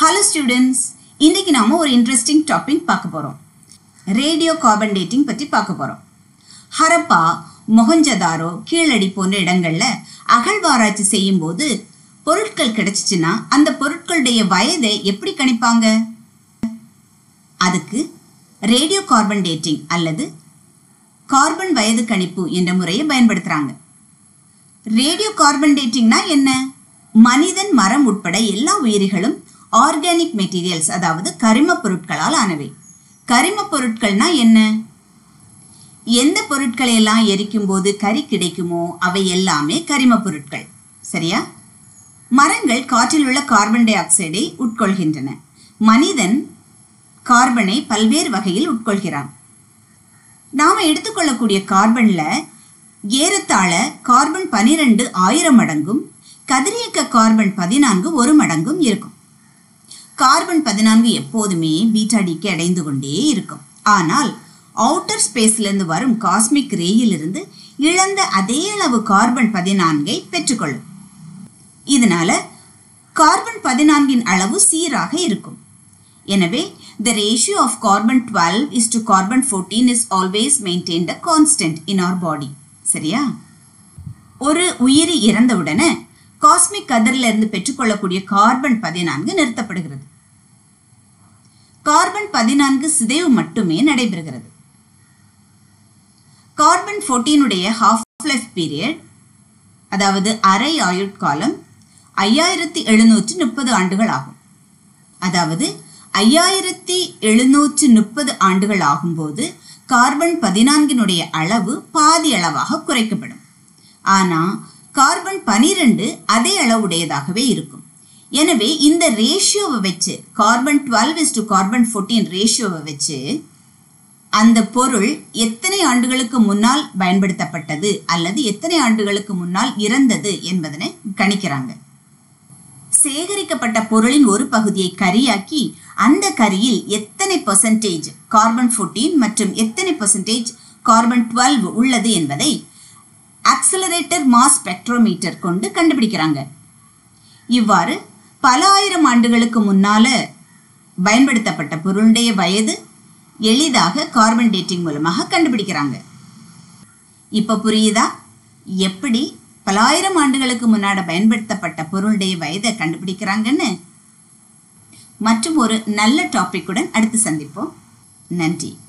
Hello students, இன்னைக்கு நாம ஒரு இன்ட்ரெஸ்டிங் டாபிக் பார்க்க போறோம். ரேடியோ கார்பன் டேட்டிங் பத்தி பார்க்க போறோம். ஹரப்பா, மொஹஞ்சதாரோ, கீழடி போன்ற இடங்கள்ல அகழ்வாராய்ச்சி செய்யும் போது பொருட்கள் கிடைச்சிச்சுன்னா அந்த பொருட்களுடைய வயதை எப்படி கணிப்பாங்க? அதுக்கு ரேடியோ கார்பன் டேட்டிங் அல்லது கார்பன் வயது கணிப்பு என்ற முறையை பயன்படுத்துறாங்க. ரேடியோ கார்பன் டேட்டிங்னா என்ன? மனிதன், மரம் உட்பட எல்லா உயிரிகளும் ஆர்கானிக் மெட்டீரியல்ஸ், அதாவது கரிம பொருட்களால் ஆனவை. கரிம பொருட்கள்னா என்ன? எந்த பொருட்களை எல்லாம் எரிக்கும் போது கரி கிடைக்குமோ அவை எல்லாமே கரிம பொருட்கள். சரியா? மரங்கள் காற்றில் உள்ள கார்பன் டை ஆக்சைடை உட்கொள்கின்றன. மனிதன் கார்பனை பல்வேறு வகையில் உட்கொள்கிறான். நாம எடுத்துக்கொள்ளக்கூடிய கார்பன்ல ஏறத்தாழ கார்பன் 12 1000 மடங்கும் கதிரியக்க கார்பன் 14 1 மடங்கும் இருக்கும். கார்பன் 14 எப்போதுமே பீட்டா டிகே அடைந்து கொண்டே இருக்கும். ஆனால் அவுட்டர் ஸ்பேஸ்ல இருந்து வரும் காஸ்மிக் ரேயிலிருந்து இழந்த அதே அளவு கார்பன் 14ஐ பெற்றுக்கொள்ளும். இதனால கார்பன் 14 அளவு சீராக இருக்கும். எனவே the ratio of carbon 12 is to carbon 14 is always maintained a constant in our body. சரியா? ஒரு உயிரி இறந்தவுடனே காஸ்மிக் கதிரில் இருந்து பெற்றுக்கொள்ளக்கூடிய கார்பன் 14 நிறுத்தப்படுகிறது. கார்பன் 14 சிதைவு மட்டுமே நடைபெறுகிறது. கார்பன் 14 ஹாஃப் லைஃப் பீரியட், அதாவது அரை ஆயுட்காலம் 5730 ஆண்டுகள் ஆகும். அதாவது 5730 ஆண்டுகள் ஆகும்போது கார்பன் 14 அளவு பாதி அளவாக குறைக்கப்படும். ஆனா கார்பன் 12 அதே அளவுடையதாகவே இருக்கும். எனவே இந்த ரேஷியோவை வச்சு, கார்பன் 12 to கார்பன் 14 ரேஷியோவை வச்சு அந்த பொருள் எத்தனை ஆண்டுகளுக்கு முன்னால் பயன்படுத்தப்பட்டது அல்லது எத்தனை ஆண்டுகளுக்கு முன்னால் இறந்தது என்பதனை கணிக்கிறாங்க. சேகரிக்கப்பட்ட பொருளின் ஒரு பகுதியை கரியாக்கி அந்த கரியில் எத்தனை % கார்பன் 14 மற்றும் எத்தனை % கார்பன் 12 உள்ளது என்பதை ஆக்சிலரேட்டர் மாஸ் ஸ்பெக்ட்ரோமீட்டர் கொண்டு கண்டுபிடிக்கிறாங்க. இவ்வாறு பல ஆயிரம் ஆண்டுகளுக்கு முன்னால பயன்படுத்தப்பட்ட பொருளுடைய வயது எளிதாக கார்பன் டேட்டிங் மூலமாக கண்டுபிடிக்கிறாங்க. இப்ப புரியுதா எப்படி பல ஆயிரம் ஆண்டுகளுக்கு முன்னாடி பயன்படுத்தப்பட்ட பொருளுடைய வயதை கண்டுபிடிக்கிறாங்கன்னு? மற்றும் ஒரு நல்ல டாபிக்குடன் அடுத்து சந்திப்போம். நன்றி.